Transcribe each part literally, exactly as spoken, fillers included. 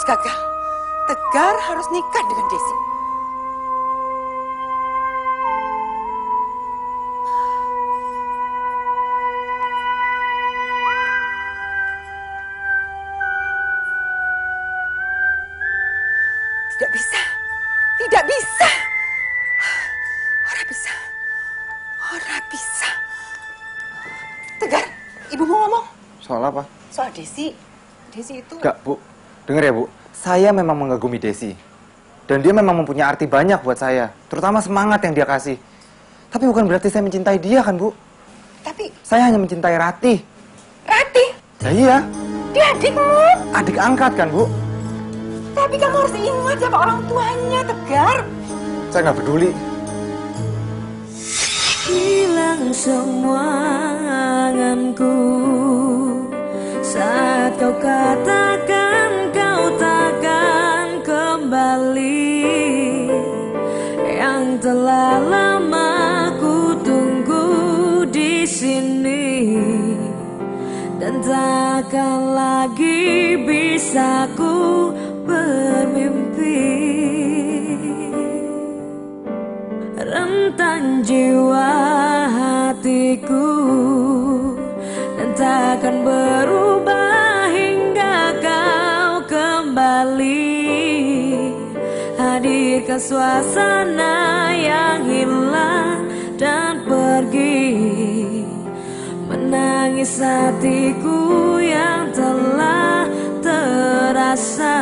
harus gagal. Tegar harus nikah dengan Desi. Tidak bisa. Tidak bisa. Ora bisa. Ora bisa. Tegar, ibu mau ngomong. Soal apa? Soal Desi. Desi itu... Enggak, Bu. Dengar ya, Bu. Saya memang mengagumi Desi. Dan dia memang mempunyai arti banyak buat saya. Terutama semangat yang dia kasih. Tapi bukan berarti saya mencintai dia kan, Bu? Tapi... Saya hanya mencintai Ratih. Ratih? Ya iya. Dia adikmu. Adik angkat kan, Bu? Tapi kamu harus ingat siapa orang tuanya, Tegar. Saya nggak peduli. Hilang semua anganku saat kau katakan kau takkan kembali. Yang telah lama ku tunggu di sini dan takkan lagi bisa ku bermimpi. Rentan jiwa hatiku dan takkan berubah hingga kau kembali. Hadirkan suasana yang hilang dan pergi, menangis hatiku yang telah terasa.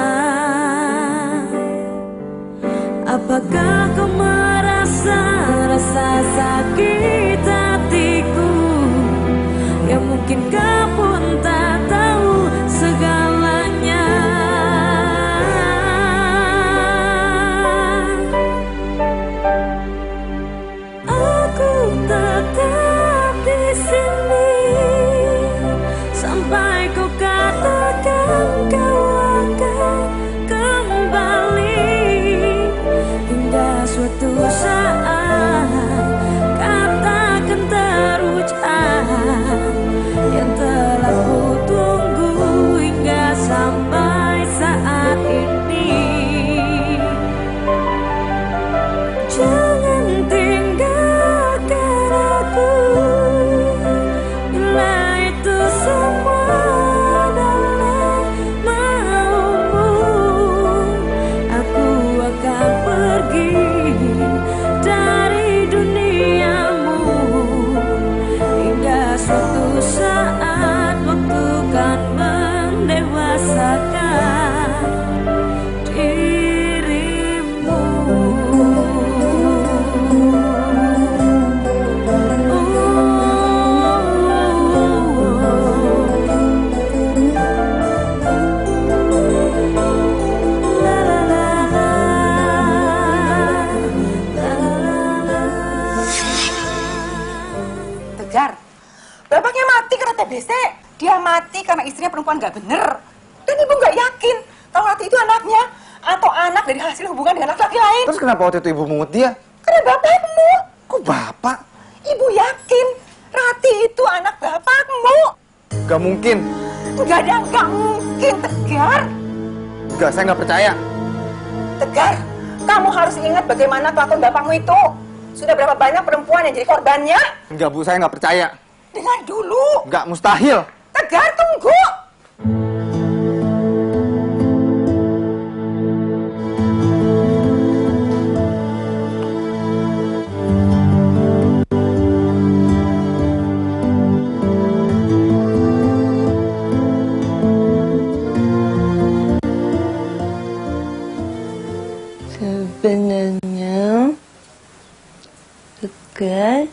Apakah kau merasa rasa sakit hatiku yang mungkin kau pun tak tahu segalanya? Aku tetap di sini sampai kau katakan kau akan kembali. Hingga suatu saat katakan terucap yang telah ku tunggu hingga sampai saat ini. Jangan tinggalkan aku bila itu semua adalah maumu. Aku akan pergi dari duniamu hingga suatu saat waktu kan mendewasakan dirimu. Tegar, bapaknya mati karena T B C. Dia mati karena istrinya perempuan gak bener. Dan ibu gak yakin kalau Ratih itu anaknya atau anak dari hasil hubungan dengan laki-laki lain. Terus kenapa waktu itu ibu mungut dia? Karena bapakmu. Kok bapak? Ibu yakin Ratih itu anak bapakmu. Gak mungkin. Gak ada gak mungkin, Tegar. Gak, saya nggak percaya. Tegar, kamu harus ingat bagaimana kelakuan bapakmu itu. Sudah berapa banyak perempuan yang jadi korbannya? Enggak, Bu, saya nggak percaya. Dengar dulu. Enggak, mustahil. Tegar, tunggu. Sebenarnya Tegar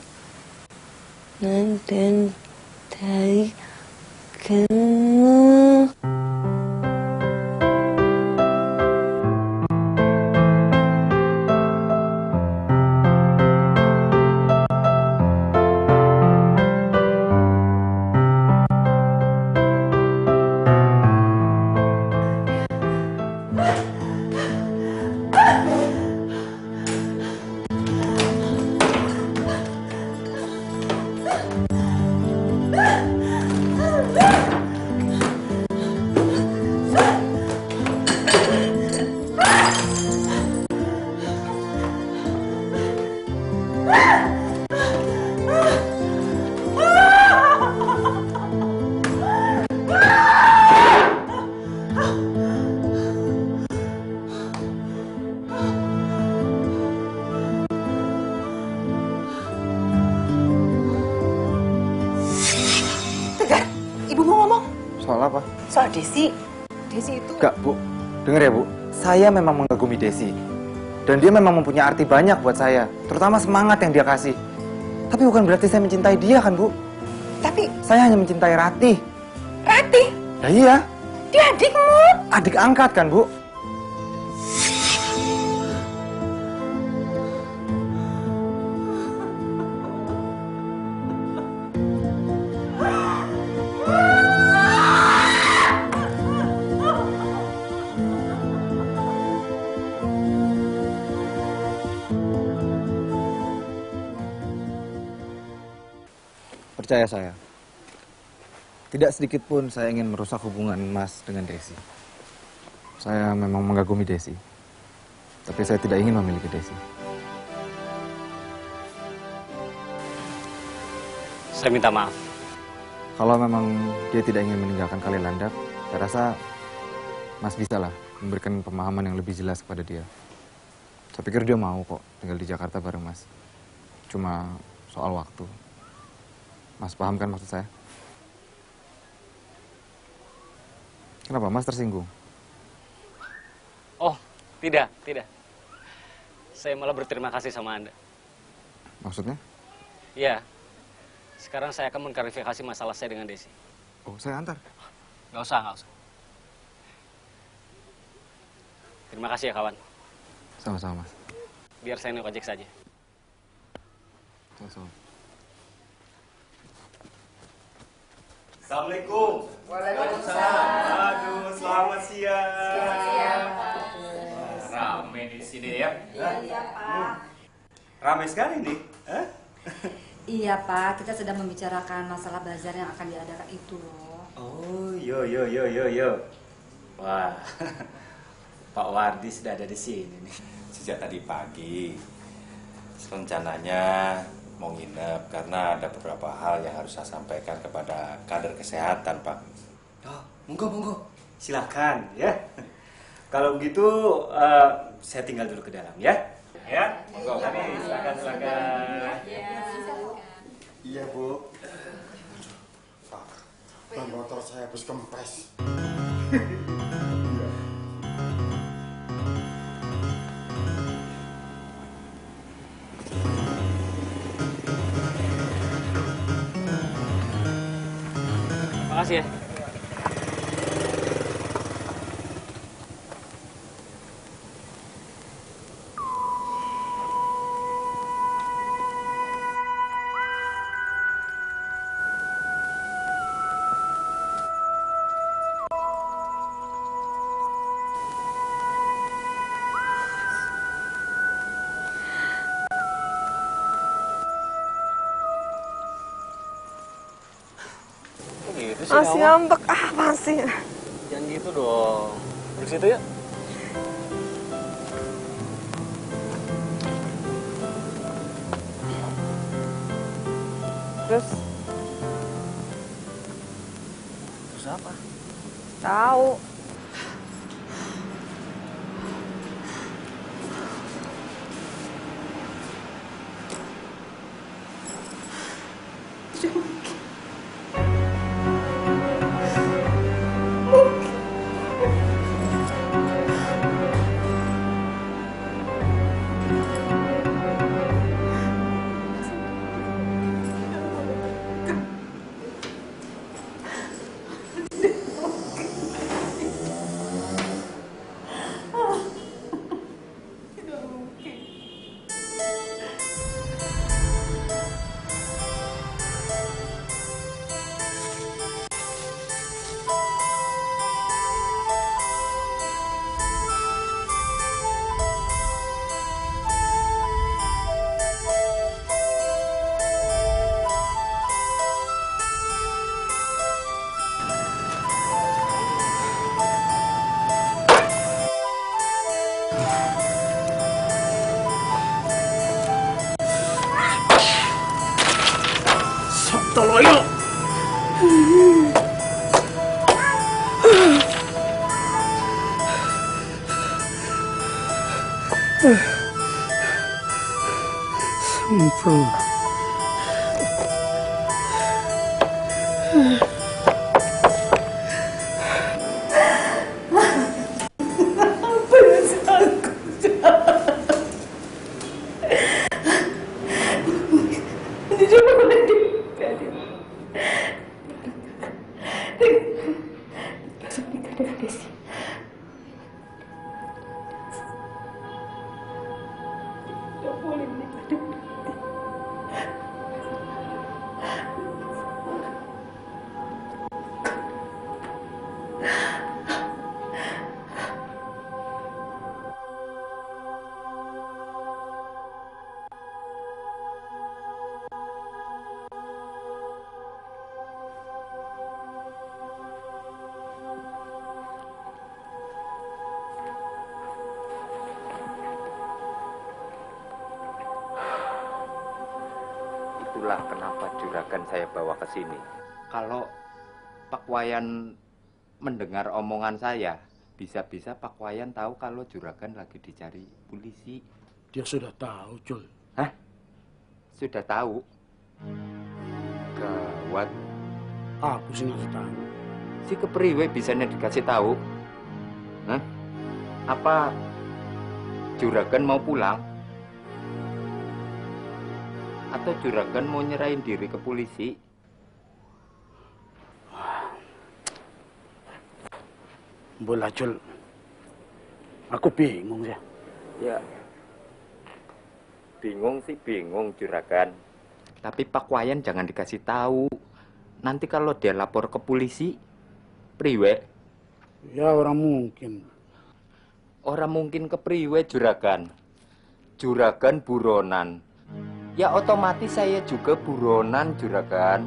mencintai kamu. Desi, Desi itu... Enggak, Bu. Dengar ya, Bu. Saya memang mengagumi Desi. Dan dia memang mempunyai arti banyak buat saya. Terutama semangat yang dia kasih. Tapi bukan berarti saya mencintai dia kan, Bu? Tapi... Saya hanya mencintai Ratih. Ratih? Ya iya. Dia adikmu. Adik angkat kan, Bu? Percaya saya, tidak sedikit pun saya ingin merusak hubungan Mas dengan Desi. Saya memang mengagumi Desi, tapi saya tidak ingin memiliki Desi. Saya minta maaf. Kalau memang dia tidak ingin meninggalkan Kali Landap, saya rasa Mas bisa lah memberikan pemahaman yang lebih jelas kepada dia. Saya pikir dia mau kok tinggal di Jakarta bareng Mas. Cuma soal waktu. Mas paham kan maksud saya? Kenapa Mas tersinggung? Oh, tidak, tidak. Saya malah berterima kasih sama Anda. Maksudnya? Iya. Sekarang saya akan mengklarifikasi masalah saya dengan Desi. Oh, saya antar. Nggak usah, nggak usah. Terima kasih ya, kawan. Sama-sama, Mas. Biar saya naik ojek saja. Sama-sama. Assalamualaikum. Waalaikumsalam. Aduh, selamat siang. Selamat siang, Pak. Rame di sini ya. Iya, Pak. Rame sekali nih. Hah? Iya, Pak. Kita sedang membicarakan masalah bazar yang akan diadakan itu loh. Oh, yo yo yo yo yo. Wah. Pak Wardi sudah ada di sini nih. Sejak tadi pagi. Rencananya mau nginep karena ada beberapa hal yang harus saya sampaikan kepada kader kesehatan, Pak. Oh, monggo monggo. Silakan ya. Kalau begitu uh, saya tinggal dulu ke dalam ya. Ya, monggo. Kami silakan silakan. Iya, Bu. Pak, ban motor saya habis kempes. Makasih ya. Gitu sih, masih ngambek, ah masih. Jangan gitu dong. Duduk situ ya. Terus? Terus apa? Tahu. Toloyo. Sumpah. boleh menikah dengan Nanti. Itulah kenapa juragan saya bawa ke sini. Kalau Pak Wayan mendengar omongan saya, bisa-bisa Pak Wayan tahu kalau juragan lagi dicari polisi. Dia sudah tahu, Jul. Hah? Sudah tahu? Gawat. Aku sih ngasih tahu. Si kepriwe bisanya dikasih tahu? Hah? Apa juragan mau pulang? Atau juragan mau nyerahin diri ke polisi? Bola, Jul. Aku bingung ya. Ya. Bingung sih bingung juragan. Tapi Pak Wayan jangan dikasih tahu. Nanti kalau dia lapor ke polisi, priwe? Ya orang mungkin. Orang mungkin ke priwe juragan. Juragan buronan. Ya otomatis saya juga buronan juragan.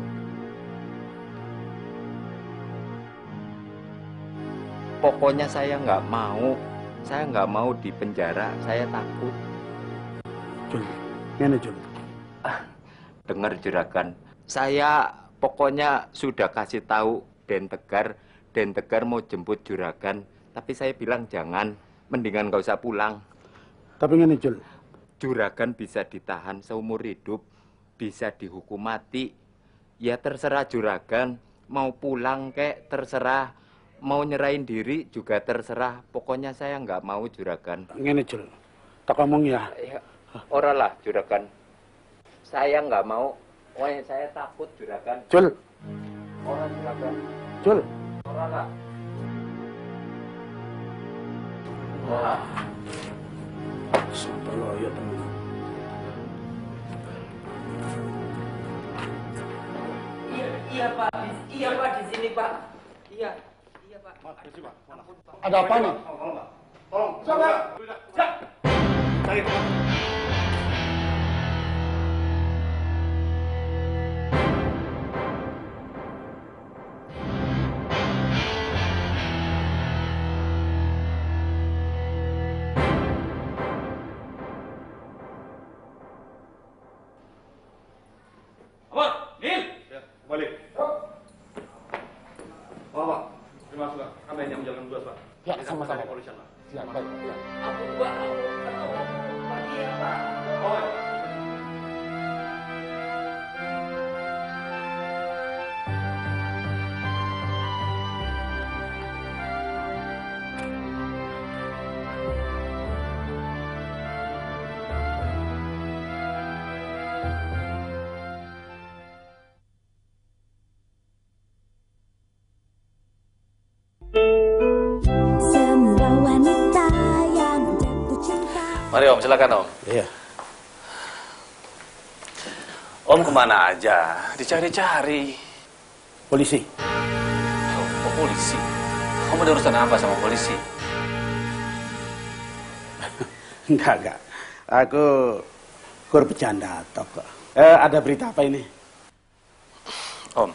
Pokoknya saya nggak mau. Saya nggak mau di penjara. Saya takut. Jul, ini Jul. Ah, dengar juragan. Saya pokoknya sudah kasih tahu Den Tegar. Den Tegar mau jemput juragan. Tapi saya bilang jangan. Mendingan nggak usah pulang. Tapi ini Jul. Juragan bisa ditahan seumur hidup, bisa dihukum mati. Ya terserah juragan, mau pulang kek terserah, mau nyerahin diri juga terserah. Pokoknya saya nggak mau juragan. Ngene Jul, tak ngomong ya. Ya, ora lah juragan. Saya nggak mau, wah saya takut juragan. Jul. Ora juragan. Jul. Ora lah. Wah. Sumpah lo ya teman. Iya, iya Pak, iya Pak di sini Pak. Iya, iya Pak. Ada apa nih? Tolong, coba. Cari. Ya, sama-sama. Siap, baik. Aku Pak, Pak iya Pak. Oh. Mari Om, silakan Om. Iya. Om kemana aja? Dicari-cari. Polisi. Oh, oh, polisi? Kamu ada urusan apa sama polisi? Enggak, enggak. Aku kur bercanda tok kok. Eh, ada berita apa ini? Om.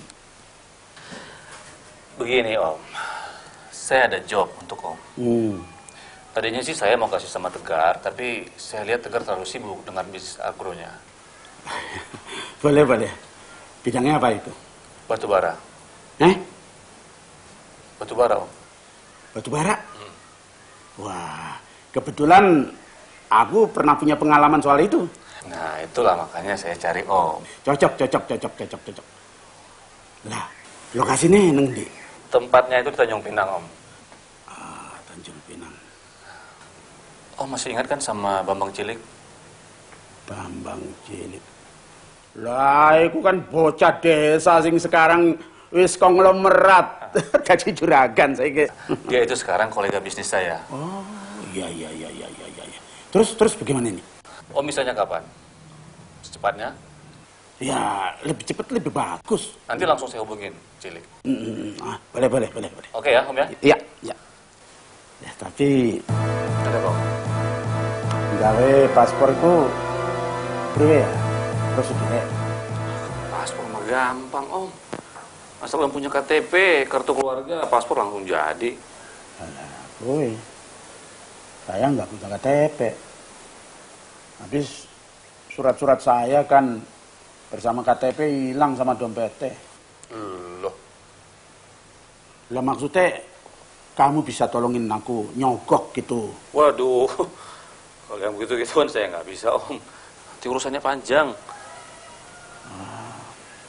Begini Om. Saya ada job untuk Om. Hmm. Tadinya sih saya mau kasih sama Tegar, tapi saya lihat Tegar terlalu sibuk dengan bisnis agronya. Boleh, boleh. Bidangnya apa itu? Batu bara. Eh? Batu bara, Om. Batu bara? Hmm. Wah, kebetulan aku pernah punya pengalaman soal itu. Nah, itulah makanya saya cari Om. Cocok, cocok, cocok, cocok, cocok. Lah, lokasinya neng di? Tempatnya itu di Tanjung Pinang, Om. Ah, Tanjung Pinang. Oh, masih ingat kan sama Bambang Cilik? Bambang Cilik. Lah, itu kan bocah desa sing sekarang wis konglomerat. Jadi juragan saya. Dia itu sekarang kolega bisnis saya. Oh, iya, iya, iya, iya, iya, iya. Terus, terus bagaimana ini? Om misalnya kapan? Secepatnya? Ya, lebih cepat lebih bagus. Nanti langsung saya hubungin, Cilik. Hmm, ah, boleh, boleh, boleh, boleh. Oke ya, Om ya? Iya, iya. Ya, tapi... Ada kok. Gawe paspor itu... Priwe ya? Prosedurnya? Paspor mah gampang, Om. Asal Om punya K T P, kartu keluarga, paspor langsung jadi. Alah, boy. Saya nggak punya K T P. Habis surat-surat saya kan bersama K T P hilang sama dompetnya. Loh. Lah maksudnya kamu bisa tolongin aku nyogok gitu. Waduh. Kalau yang begitu-gituan saya nggak bisa, Om. Nanti urusannya panjang. Ah.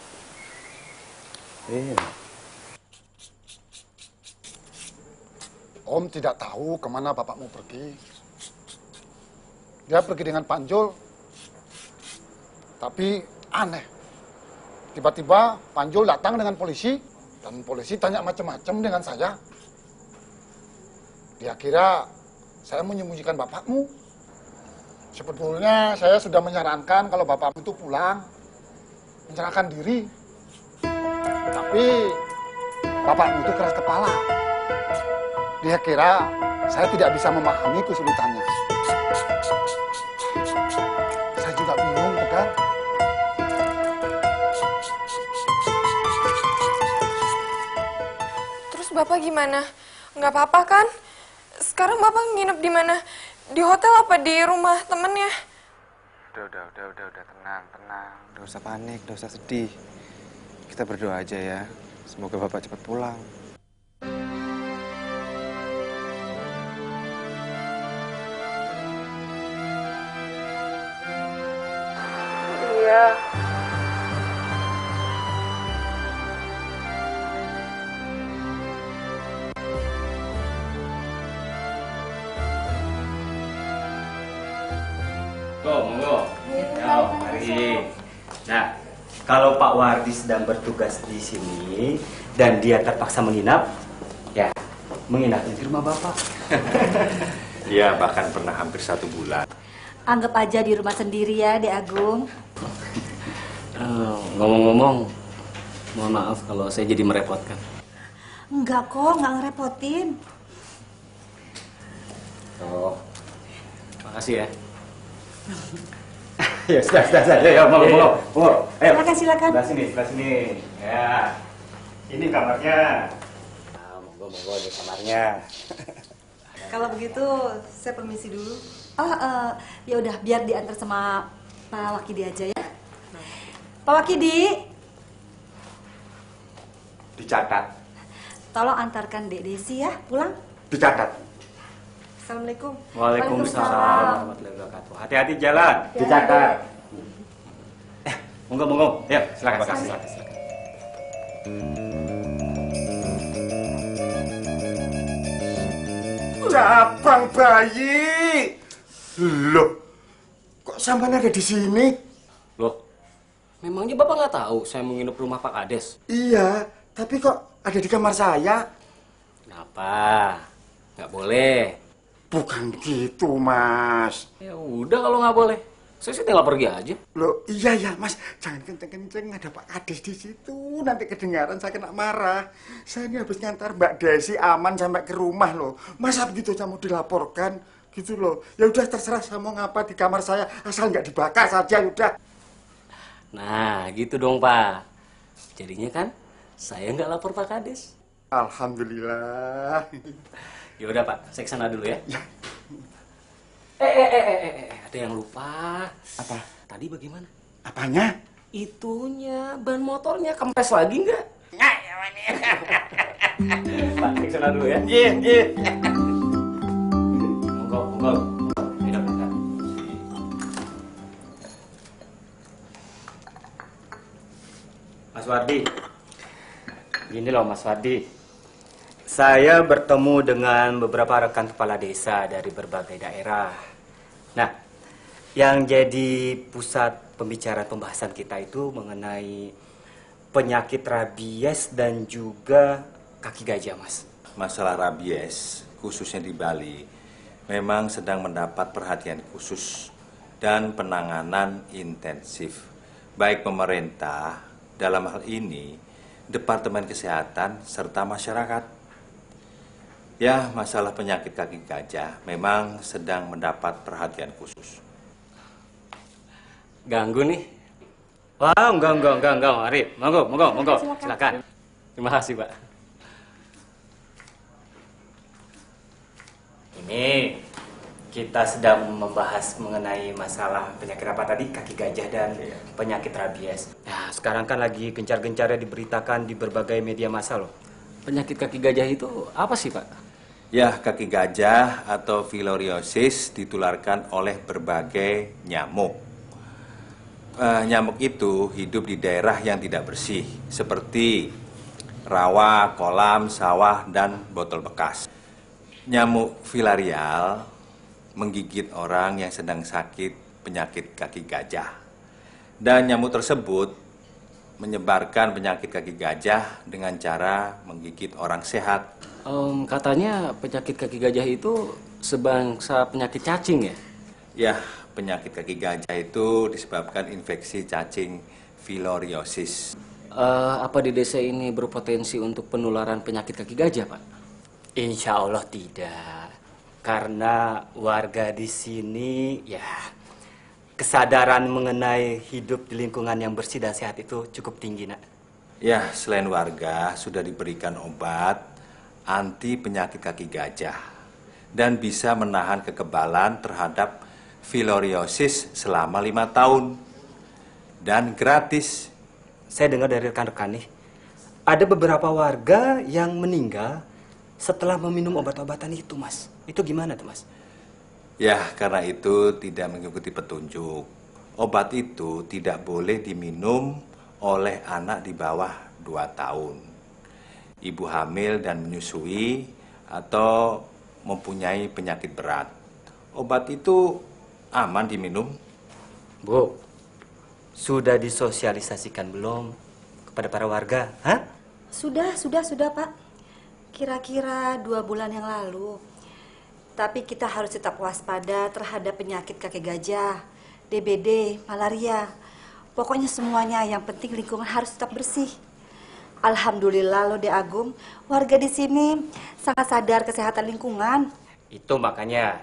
Eh. Om tidak tahu kemana bapakmu pergi. Dia pergi dengan Panjul. Tapi aneh. Tiba-tiba Panjul datang dengan polisi. Dan polisi tanya macam-macam dengan saya. Dia kira saya menyembunyikan bapakmu. Sebetulnya saya sudah menyarankan kalau bapakmu itu pulang. Menyerahkan diri. Tapi bapakmu itu keras kepala. Dia kira saya tidak bisa memahami kesulitannya. Saya juga bingung, Tegar. Terus Bapak gimana? Nggak apa-apa kan? Sekarang Bapak nginep di mana? Di hotel apa di rumah temennya? Udah, udah, udah, udah, udah, tenang, tenang. Udah usah panik, udah usah sedih. Kita berdoa aja ya. Semoga Bapak cepat pulang. Iya. Monggo, monggo. Ya, mari. Nah, kalau Pak Wardi sedang bertugas di sini dan dia terpaksa menginap, ya menginapnya di rumah Bapak. Iya, bahkan pernah hampir satu bulan. Anggap aja di rumah sendiri ya, Dek Agung. Uh, Ngomong-ngomong, mohon maaf kalau saya jadi merepotkan. Enggak kok, nggak ngerepotin. Oh, makasih ya. Ya sudah, sudah, sudah. Ya, mau, mau, mau. Ayo. Silakan, silakan. Sebelah sini, sebelah sini. Ya, ini kamarnya. Nah, monggo, monggo di kamarnya. Kalau begitu, saya permisi dulu. Oh, uh, ya udah, biar diantar sama Pak Wakidi aja ya. Pak Wakidi, Dicatat. tolong antarkan Dek Desi ya, pulang. Dicatat. Assalamualaikum. Waalaikumsalam warahmatullahi wabarakatuh. Hati-hati jalan. Ya, Dicatat. Eh, monggo, monggo. Ya, silakan, silakan, silakan. silakan. Cabang bayi. Loh, kok sampean ada di sini? Loh, memangnya Bapak nggak tahu saya mau nginep rumah Pak Kades? Iya, tapi kok ada di kamar saya? Kenapa? Nggak boleh. Bukan gitu, Mas. Ya udah kalau nggak boleh. Saya sih tinggal pergi aja. Loh, iya ya, Mas. Jangan kenceng-kenceng, ada Pak Kades di situ. Nanti kedengaran saya kena marah. Saya ini habis ngantar Mbak Desi aman sampai ke rumah loh. Masa begitu saya mau dilaporkan? Gitu loh. Ya udah terserah saya mau ngapa di kamar saya, asal nggak dibakar saja udah. Nah, gitu dong, Pak. Jadinya kan saya nggak lapor Pak Kades. Alhamdulillah. Ya udah, Pak. Saya kesana dulu ya. Ya. Eh, eh, eh, eh, eh, eh, ada yang lupa. Apa? Tadi bagaimana? Apanya? Itunya, ban motornya kempes lagi nggak? Pak, saya kesana dulu ya. Iya, iya. Monggo, monggo. Tidak, tidak. Mas Wardi. Gini loh, Mas Wardi. Saya bertemu dengan beberapa rekan kepala desa dari berbagai daerah. Nah, yang jadi pusat pembicaraan pembahasan kita itu mengenai penyakit rabies dan juga kaki gajah, Mas. Masalah rabies, khususnya di Bali, memang sedang mendapat perhatian khusus dan penanganan intensif. Baik pemerintah, dalam hal ini Departemen Kesehatan, serta masyarakat. Ya, masalah penyakit kaki gajah memang sedang mendapat perhatian khusus. Ganggu nih? Wah, enggak, enggak, enggak, enggak, Arif. Monggo, monggo, monggo. Silakan. Terima kasih, Pak. Ini kita sedang membahas mengenai masalah penyakit apa tadi? Kaki gajah dan penyakit rabies. Nah, sekarang kan lagi gencar-gencarnya diberitakan di berbagai media massa loh. Penyakit kaki gajah itu apa sih, Pak? Ya, kaki gajah atau filoriosis ditularkan oleh berbagai nyamuk. Uh, nyamuk itu hidup di daerah yang tidak bersih, seperti rawa, kolam, sawah, dan botol bekas. Nyamuk filarial menggigit orang yang sedang sakit penyakit kaki gajah. Dan nyamuk tersebut menyebarkan penyakit kaki gajah dengan cara menggigit orang sehat. Um, katanya penyakit kaki gajah itu sebangsa penyakit cacing ya? Ya, penyakit kaki gajah itu disebabkan infeksi cacing filoriosis. Uh, apa di desa ini berpotensi untuk penularan penyakit kaki gajah, Pak? Insya Allah tidak. Karena warga di sini, ya, kesadaran mengenai hidup di lingkungan yang bersih dan sehat itu cukup tinggi, Nak. Ya, selain warga sudah diberikan obat anti penyakit kaki gajah dan bisa menahan kekebalan terhadap filoriosis selama lima tahun dan gratis. Saya dengar dari rekan-rekan nih, ada beberapa warga yang meninggal setelah meminum obat-obatan itu, Mas. Itu gimana tuh, Mas? Ya, karena itu tidak mengikuti petunjuk. Obat itu tidak boleh diminum oleh anak di bawah dua tahun. Ibu hamil dan menyusui atau mempunyai penyakit berat. Obat itu aman diminum. Bu, sudah disosialisasikan belum kepada para warga? Hah? Sudah, sudah, sudah, Pak. Kira-kira dua bulan yang lalu. Tapi kita harus tetap waspada terhadap penyakit kaki gajah, D B D, malaria. Pokoknya semuanya, yang penting lingkungan harus tetap bersih. Alhamdulillah loh, De Agung, warga di sini sangat sadar kesehatan lingkungan. Itu makanya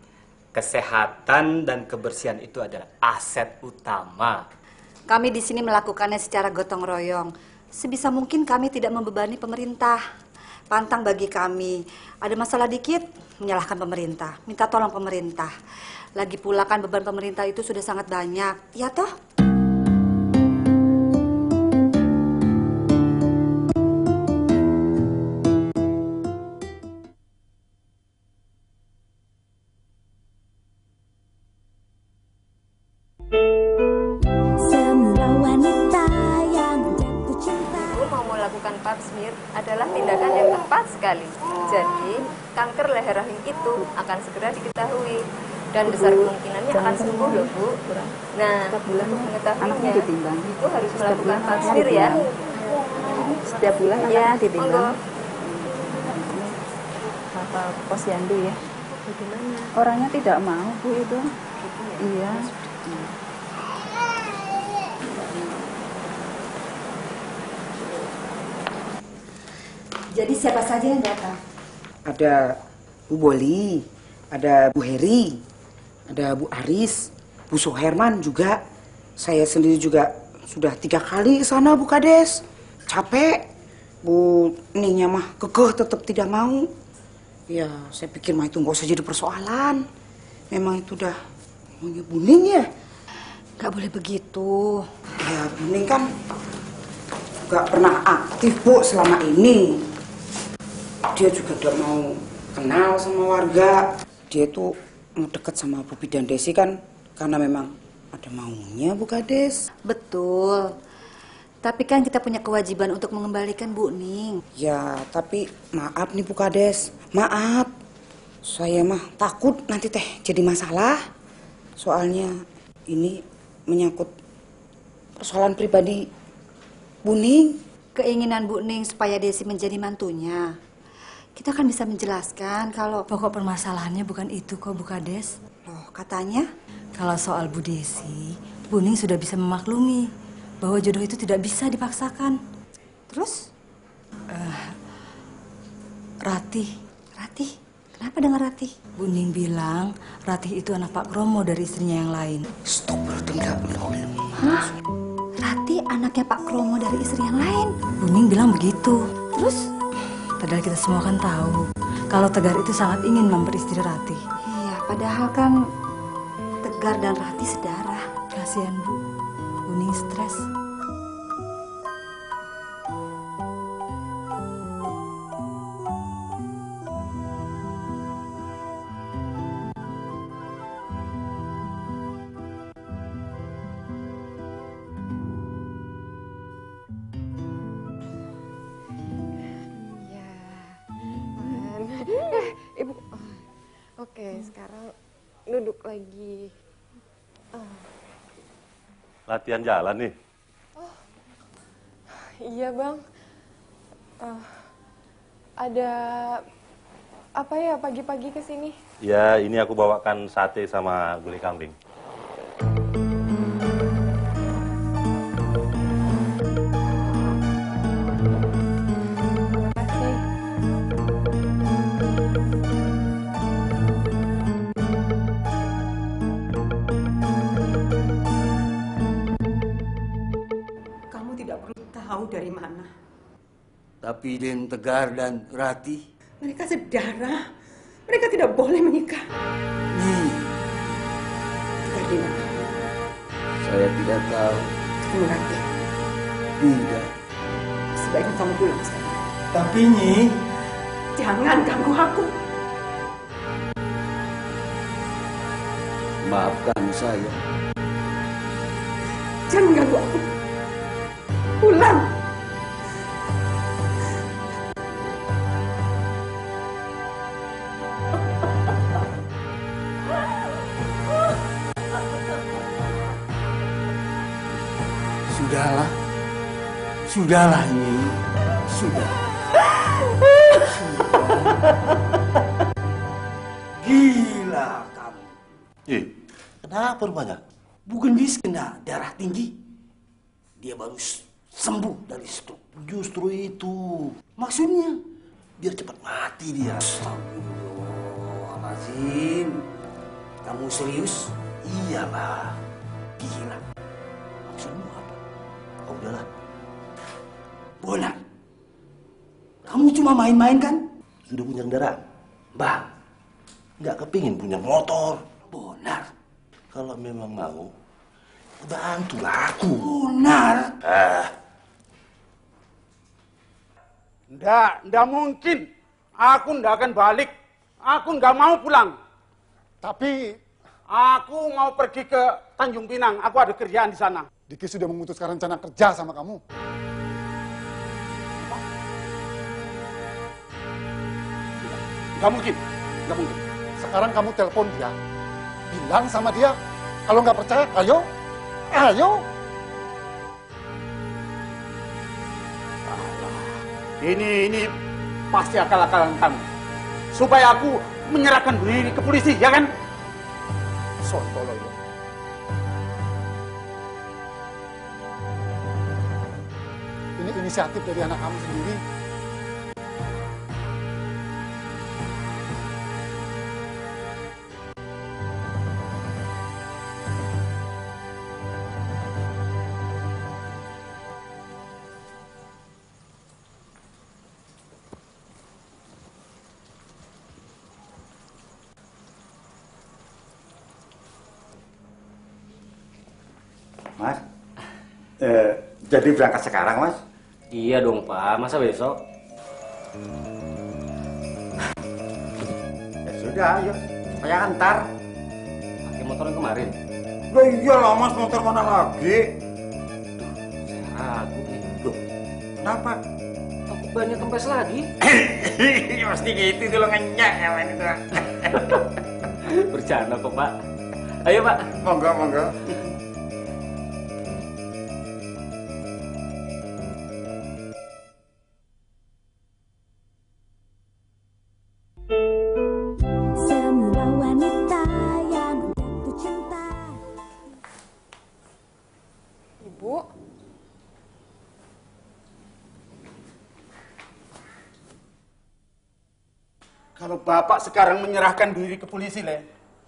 kesehatan dan kebersihan itu adalah aset utama. Kami di sini melakukannya secara gotong royong. Sebisa mungkin kami tidak membebani pemerintah. Pantang bagi kami, ada masalah dikit, menyalahkan pemerintah, minta tolong pemerintah. Lagi pula kan beban pemerintah itu sudah sangat banyak, ya toh? Semua wanita yang jatuh cinta. Ibu mau melakukan pap smear adalah tindakan yang tepat sekali. Jadi, kanker leher rahim itu akan segera diketahui dan besar kemungkinannya akan sembuh loh, Bu. Nah, untuk mengetahuinya, Ibu harus melakukan pap smear ya. Setiap bulan ya, akan ditimbang. Apa posyandu ya? Bagaimana? Orangnya tidak mau, Bu, itu. Iya. Jadi siapa saja yang datang? Ada Bu Boli, ada Bu Heri, ada Bu Aris, Bu Suherman juga. Saya sendiri juga sudah tiga kali ke sana, Bu Kades. Capek. Bu Ningnya mah kekeh tetap tidak mau. Ya, saya pikir mah itu nggak usah jadi persoalan. Memang itu udah maunya Bu Ning ya. Gak boleh begitu. Ya, Bu Ning kan nggak pernah aktif, Bu, selama ini. Dia juga udah mau kenal sama warga. Dia tuh mau deket sama Bu Bidan Desi kan karena memang ada maunya, Bu Kades. Betul. Tapi kan kita punya kewajiban untuk mengembalikan Bu Ning. Ya, tapi maaf nih Bu Kades. Maaf. Saya mah takut nanti teh jadi masalah. Soalnya ini menyangkut persoalan pribadi Bu Ning. Keinginan Bu Ning supaya Desi menjadi mantunya. Kita kan bisa menjelaskan kalau pokok permasalahannya bukan itu kok, Bu Kades. Loh, katanya? Kalau soal Bu Desi, Bu Ning sudah bisa memaklumi bahwa jodoh itu tidak bisa dipaksakan. Terus? Uh, Ratih. Ratih? Kenapa dengan Ratih? Bu Ning bilang Ratih itu anak Pak Kromo dari istrinya yang lain. Stop, berarti enggak benar. Hah? Ratih anaknya Pak Kromo dari istri yang lain? Bu Ning bilang begitu. Terus? Padahal kita semua kan tahu kalau Tegar itu sangat ingin memperistri Ratih. Iya, padahal kan Tegar dan Ratih sedarah. Kasihan Bu, Bu Ning stres. Eh, Ibu. Oke, sekarang duduk lagi. Ah. Latihan jalan nih. Oh, iya Bang. Ah, ada apa ya pagi-pagi ke sini? Ya, ini aku bawakan sate sama gulai kambing. Tahu dari mana? Tapi Den Tegar dan Ratih, Mereka sedarah. Mereka tidak boleh menikah. nih, Tegar di mana? saya tidak tahu. Ketemu lagi. Tidak. Sebaiknya kamu pulang sekarang. Tapi Nyi, Jangan ganggu aku. maafkan saya. Jangan ganggu aku. Pulang. Sudahlah. Sudahlah, Nyi. Sudah. Gila kamu. Eh, kenapa rupanya? Bukan bis kena darah tinggi. Dia baru sembuh dari stroke. Justru itu. Maksudnya? Biar cepat mati dia. Astagfirullahaladzim. Kamu serius? Iyalah. Gila. Maksudmu apa? Oh, udahlah. Bonar. Kamu cuma main-main kan? Sudah punya kendaraan? Bang, nggak kepingin punya motor. Bonar. Kalau memang mau, bantulah aku. Bonar. Ah. Nggak, nggak mungkin. Aku nggak akan balik. Aku nggak mau pulang. Tapi aku mau pergi ke Tanjung Pinang. Aku ada kerjaan di sana. Diki sudah memutuskan rencana kerja sama kamu. Nggak mungkin, nggak mungkin. Sekarang kamu telepon dia. Bilang sama dia, kalau nggak percaya, ayo, ayo. Ini, ini pasti akal-akalan kamu. Supaya aku menyerahkan diri ke polisi, ya kan? Sontolo lo. Ini inisiatif dari anak kamu sendiri. Mas, eh, jadi berangkat sekarang, Mas? Iya dong, Pak. Masa besok? Ya sudah, ayo. Saya antar. Pakai motor yang kemarin? Loh iyalah, Mas. Motor mana lagi? Saya ragu nih. Loh, kenapa? Aku banyak kempes lagi. Pasti gitu tuh lo ngenyak ya, Mas. Bercanda kok, Pak. Ayo, Pak. Monggo, monggo. Semua wanita yang jatuh cinta Kalau Bapak sekarang menyerahkan diri ke polisi, Le,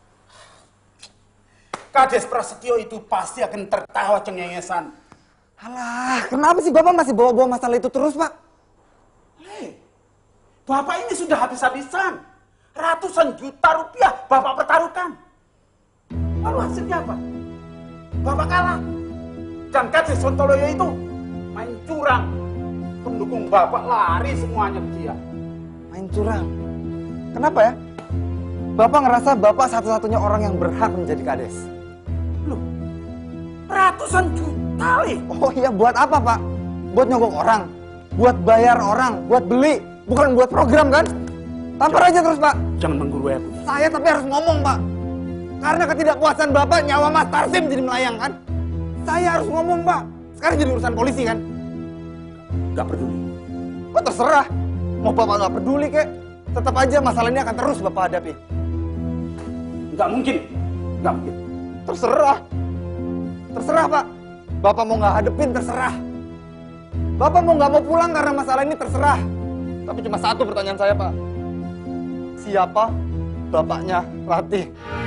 Kades Prasetyo itu pasti akan tertawa cengengesan. Alah, kenapa sih Bapak masih bawa-bawa masalah itu terus, Pak? Le, Bapak ini sudah habis-habisan. Ratusan juta rupiah Bapak pertaruhkan. Lalu hasilnya apa? Bapak kalah. Dan Kades Sontoloyo itu main curang. Pendukung Bapak lari semuanya ke dia. Main curang? Kenapa ya? Bapak ngerasa Bapak satu-satunya orang yang berhak menjadi kades. Loh, ratusan juta, Le. Oh iya, buat apa, Pak? Buat nyogok orang? Buat bayar orang? Buat beli? Bukan buat program, kan? Tampar aja terus, Pak. Jangan menggurui aku. Saya tapi harus ngomong, Pak. Karena ketidakpuasan Bapak, nyawa Mas Tarsim jadi melayang, kan? Saya harus ngomong, Pak. Sekarang jadi urusan polisi, kan? Gak peduli. Kok terserah? Mau Bapak gak peduli, kek? Tetap aja masalah ini akan terus Bapak hadapi. Nggak mungkin. Nggak mungkin. Terserah. Terserah, Pak. Bapak mau nggak hadepin, terserah. Bapak mau nggak mau pulang karena masalah ini, terserah. Tapi cuma satu pertanyaan saya, Pak. Siapa bapaknya Ratih?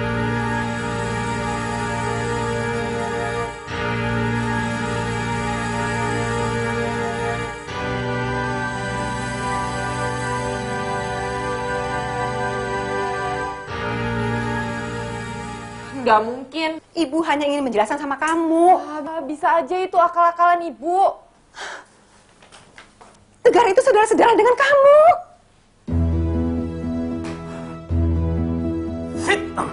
Nggak mungkin. Ibu hanya ingin menjelaskan sama kamu. Ah, bisa aja itu akal-akalan ibu. Tegar itu saudara-saudara dengan kamu. Fitnah.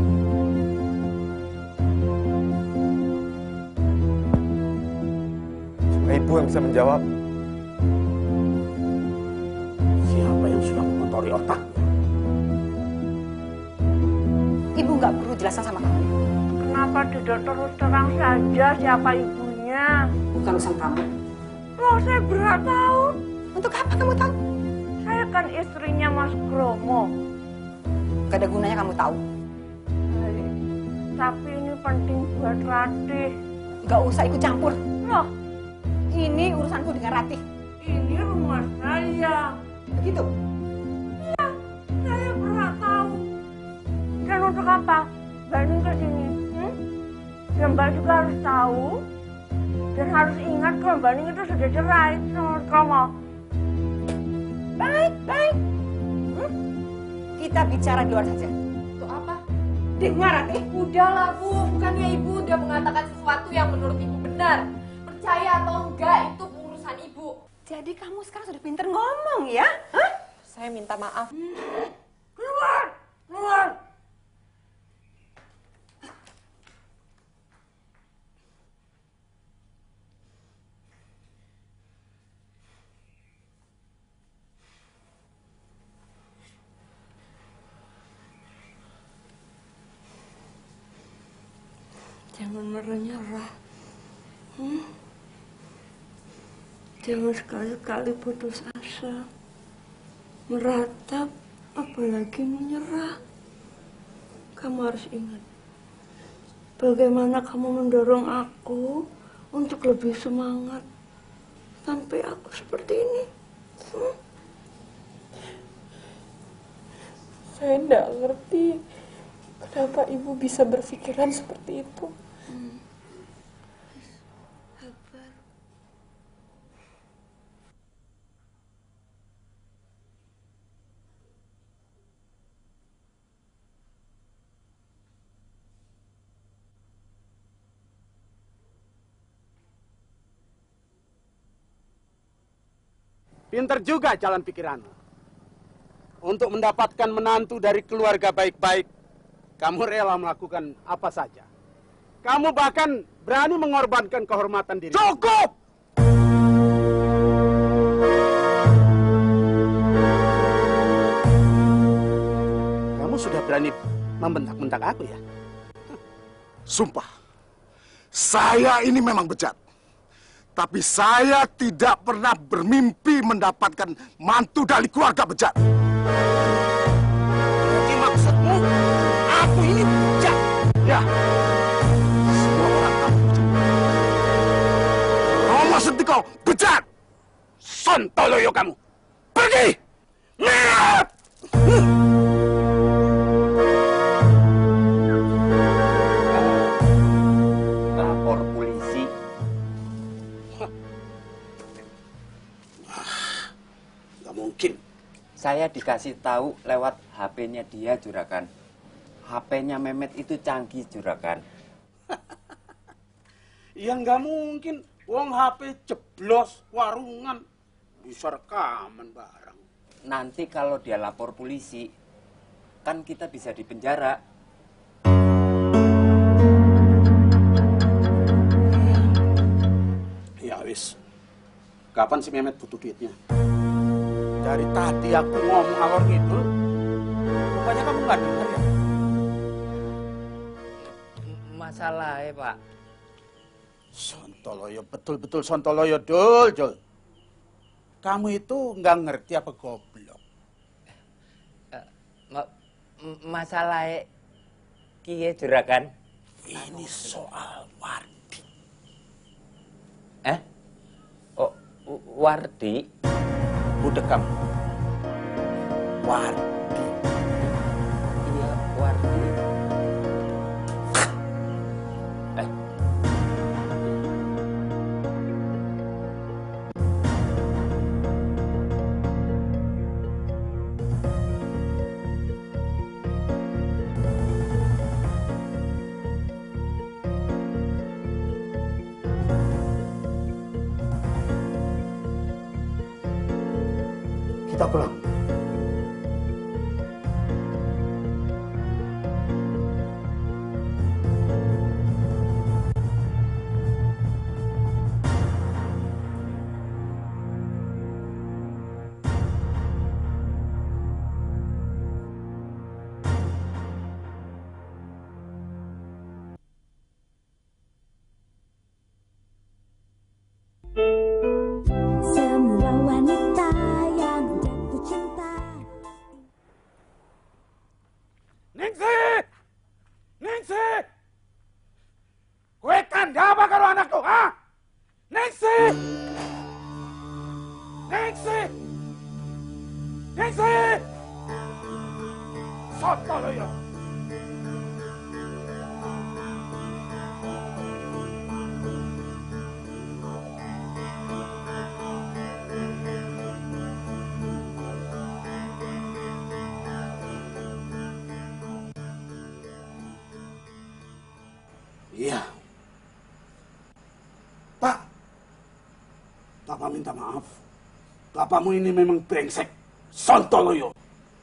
Cuma ibu yang bisa menjawab. Siapa yang sudah mengotori otak? Ibu nggak perlu jelasin sama kamu. Kenapa tidak terus terang saja siapa ibunya? Bukan urusan kamu. Loh, saya berhak tahu. Untuk apa kamu tahu? Saya kan istrinya Mas Kromo. Gak ada gunanya kamu tahu. Baik. Tapi ini penting buat Ratih. Gak usah ikut campur. Loh, ini urusanku dengan Ratih. ini rumah saya. Begitu? Iya, saya berhak tahu. Dan untuk apa? Mbak Ning ke sini. Hmm? Dan Mbak juga harus tahu. Dan harus ingat kalau Mbak Ning itu sudah cerai sama Mas Kromo. Baik, baik. Hmm? Kita bicara di luar saja. Untuk apa? Dengar, Ratih. Udahlah, Bu. Bukannya Ibu udah mengatakan sesuatu yang menurut Ibu benar. Percaya atau enggak, itu urusan Ibu. Jadi kamu sekarang sudah pinter ngomong, ya? Hah? Saya minta maaf. Keluar! Keluar! Jangan menyerah. Hmm? Jangan sekali-kali putus asa. Meratap, apalagi menyerah. Kamu harus ingat. Bagaimana kamu mendorong aku untuk lebih semangat. Sampai aku seperti ini. Hmm? Saya nggak ngerti kenapa Ibu bisa berpikiran seperti itu. Hmm. Pinter juga jalan pikiranmu. Untuk mendapatkan menantu dari keluarga baik-baik, kamu rela melakukan apa saja. Kamu bahkan berani mengorbankan kehormatan diri. Cukup! Kamu sudah berani membentak-bentak aku ya? Sumpah, saya ini memang bejat. Tapi saya tidak pernah bermimpi mendapatkan mantu dari keluarga bejat. Jadi maksudmu, aku ini bejat? Ya, semua orang tahu bejat. Romo Sentiko bejat! Sontoloyo kamu! Pergi! Merah! Lapor polisi. Nggak mungkin. Saya dikasih tahu lewat H P-nya dia, Juragan. H P-nya Mehmet itu canggih, Juragan. Ya nggak mungkin. Wong H P jeblos warungan. Bisa rekaman barang. Nanti kalau dia lapor polisi, kan kita bisa dipenjara. Ya wis. Kapan si Mehmet butuh duitnya? Dari tadi aku ngomong ngalor ngidul, rupanya kamu nggak dengar ya? Masalahnya, Pak. Sontoloyo, betul-betul Sontoloyo, Dul, Dul. Kamu itu nggak ngerti apa goblok? Ma- masalahnya kiye, Juragan? Ini soal Wardi. Eh? Oh, Wardi? Udah kamu. Wardi. Iya, Wardi. Eh. Kita pulang. Semua wanita yang jatuh cinta. Ningsi! Ningsi! Kue tanda apa kalau anakku, ha? Ningsi! Ningsi! Ningsi! Sontoloyo! Iya. Pak. Papa minta maaf. Bapakmu ini memang brengsek. Sontoloyo.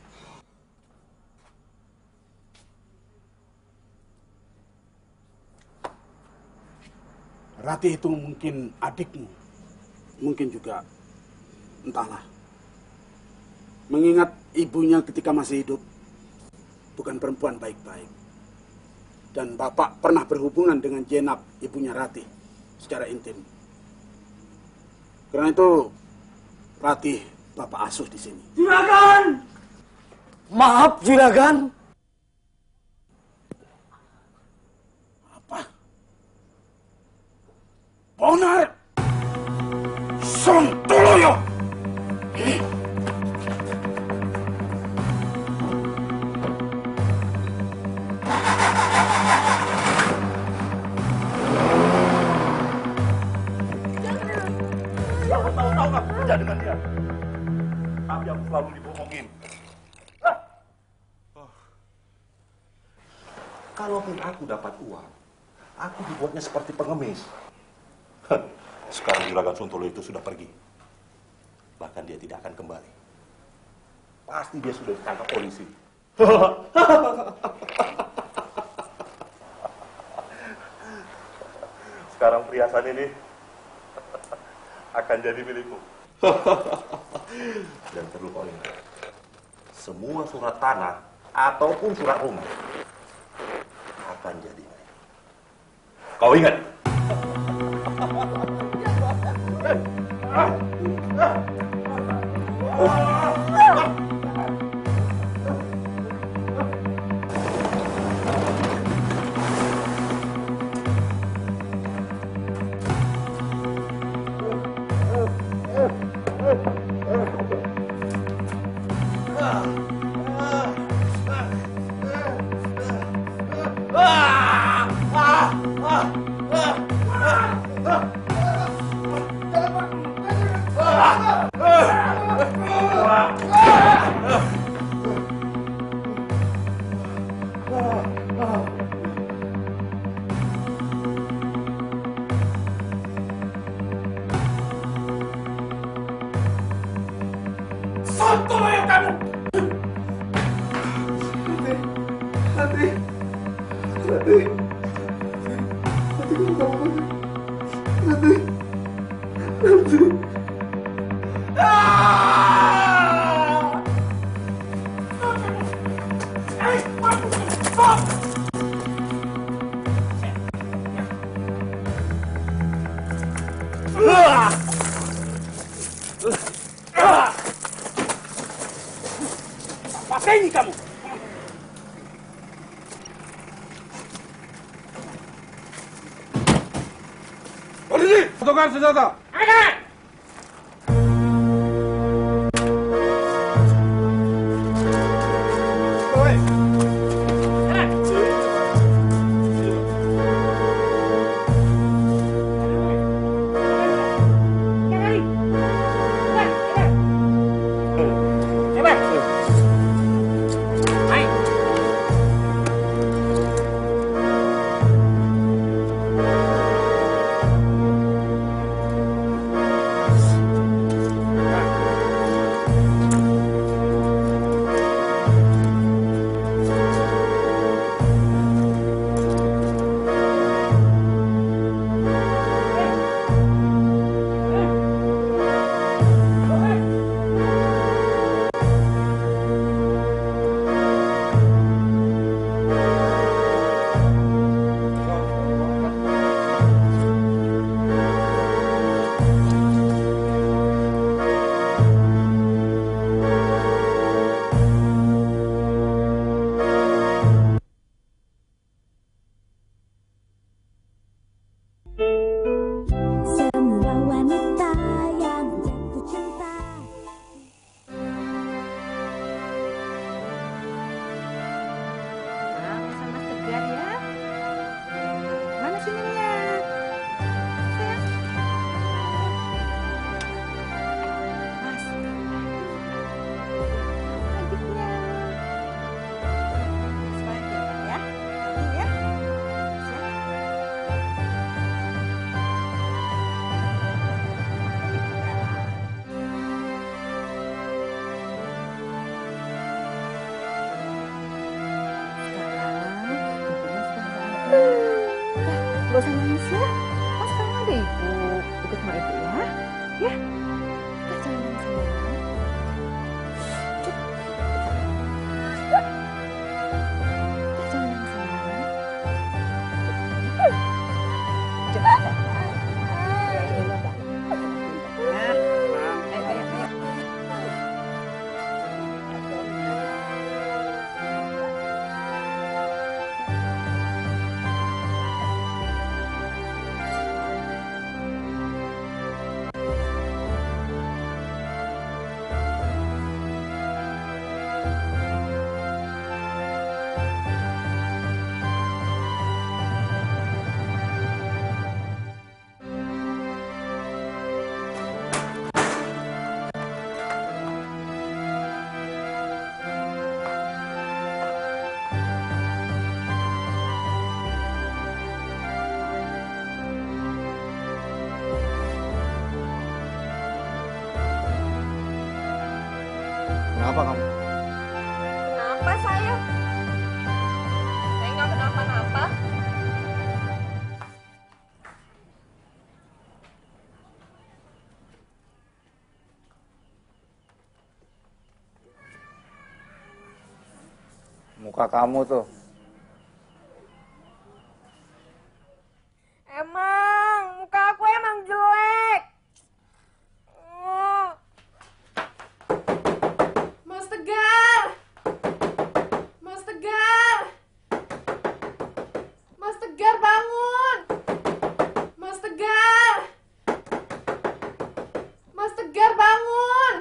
Rati itu mungkin adikmu. Mungkin juga entahlah. Mengingat ibunya ketika masih hidup bukan perempuan baik-baik. Dan Bapak pernah berhubungan dengan Jenab, ibunya Rati, secara intim. Karena itu, Rati Bapak asuh di sini. Juragan! Maaf, Juragan. Apa? Bonar! Sontoloyo! Jangan tahu-tahu nggak kerja dengan dia. Tapi aku selalu dibohongin. Ah. Oh. Kalaupun aku dapat uang, aku dibuatnya seperti pengemis. Sekarang Juragan Sontoloyo itu sudah pergi. Bahkan dia tidak akan kembali. Pasti dia sudah ditangkap polisi. Sekarang perhiasan ini akan jadi milikku. Dan perlu kau ingat, semua surat tanah ataupun surat rumah akan jadi milik. Kau ingat? Ratih. Ratih, kamu bangun. Ratih. Ratih. Apa ini kamu? Berdiri! Satukan senjata! Angkat! Semua wanita yang jatuh cinta. Nah, pesan Mas Tegar ya. Mana sininya? Sayang. Mas. Adiknya. Semangat ya, Pak, ya. Ini ya. Gak usah nangis ya. Mas sekarang ada ibu. Ikut sama ibu ya. Ya. Kita jangan nangis ya. Kita jangan nangis ya. Jangan. Kenapa kamu? Kenapa saya? Saya nggak kenapa-napa. Muka kamu tuh. Emang, muka aku emang jelek. Oh. Mas Tegar! Mas Tegar! Mas Tegar bangun! Mas Tegar! Mas Tegar bangun!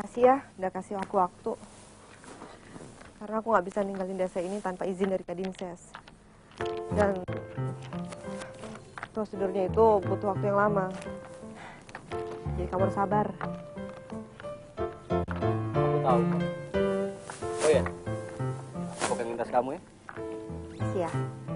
Makasih ya, udah kasih aku waktu. Karena aku nggak bisa ninggalin desa ini tanpa izin dari Kadinses. Dan prosedurnya itu butuh waktu yang lama. Jadi kamu harus sabar. Aku tahu. Oh ya, aku pengen tas kamu ya. Iya.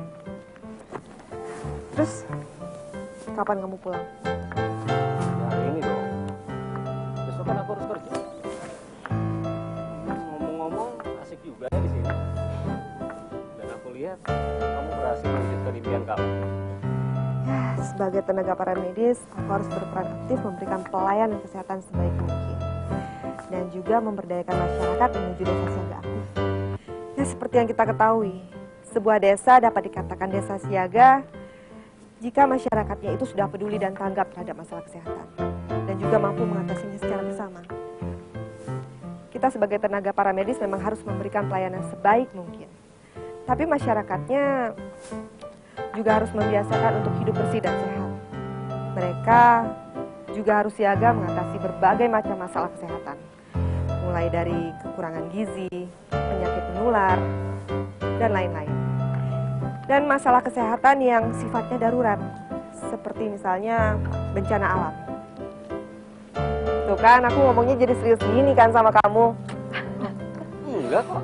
Terus kapan kamu pulang? Ya, hari ini dong. Besok kan aku harus kerja. Ngomong-ngomong, asik juga ya di sini. Dan aku lihat kamu berhasil mewujudkan impian kamu. Ya, sebagai tenaga paramedis, aku harus berperan aktif memberikan pelayanan kesehatan sebaik mungkin. Dan juga memberdayakan masyarakat menuju desa siaga aktif. Ya, seperti yang kita ketahui, sebuah desa dapat dikatakan desa siaga jika masyarakatnya itu sudah peduli dan tanggap terhadap masalah kesehatan dan juga mampu mengatasinya secara bersama. Kita sebagai tenaga paramedis memang harus memberikan pelayanan sebaik mungkin. Tapi masyarakatnya juga harus membiasakan untuk hidup bersih dan sehat. Mereka juga harus siaga mengatasi berbagai macam masalah kesehatan. Mulai dari kekurangan gizi, penyakit menular, dan lain-lain. Dan masalah kesehatan yang sifatnya darurat, seperti misalnya bencana alam. Tuh kan, aku ngomongnya jadi serius gini kan sama kamu. Enggak kok.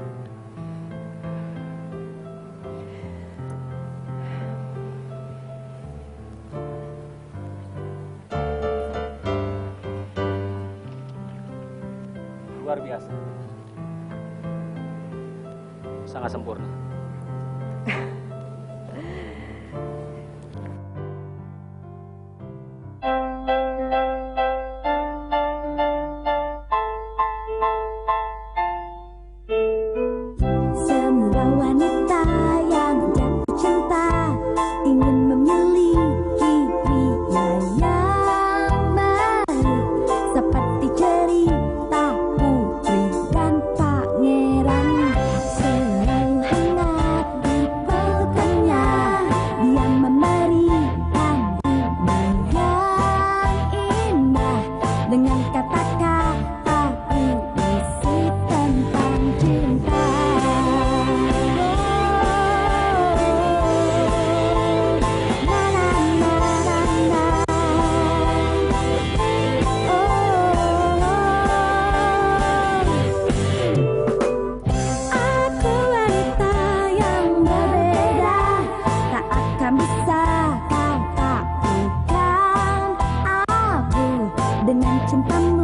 Luar biasa. Sangat sempurna. Semua wanita yang jatuh cinta ingin memiliki pria yang baik, seperti cerita putri dan pangeran. Selalu hangat di pelukannya, dia memberikan dunia yang indah dengan kata-kata puisi tentang cinta. Aku wanita yang berbeda, tak akan bisa kau taklukkan aku dengan cintamu.